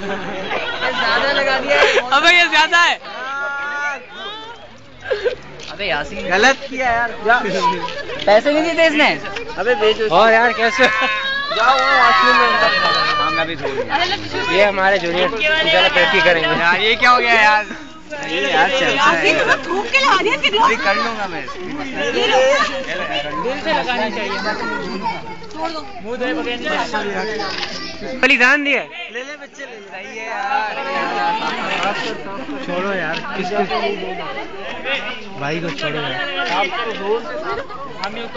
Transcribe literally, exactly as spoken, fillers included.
ज्यादा लगा दिया। अबे ये ज्यादा है। अबे यासीन गलत किया यार। पैसे नहीं दिए इसने। अबे बेचो। और यार कैसे जाओ वॉशरूम में। हाँ मैं भी छोड़ ये हमारे जूनियर ज्यादा तरक्की करेंगे यार ये क्या हो गया यार। ये यार चलता है। थूक के लगा दिया कितना। अभी कर लूंगा मैं। दिल से लगानी चाहिए। छोड़ दो। मुंह धोए बगैर नहीं जाता। बलिदान दिया। ले ले बच्चे ले। सही है यार। छोड़ो यार किसको भाई को छोड़ो यार।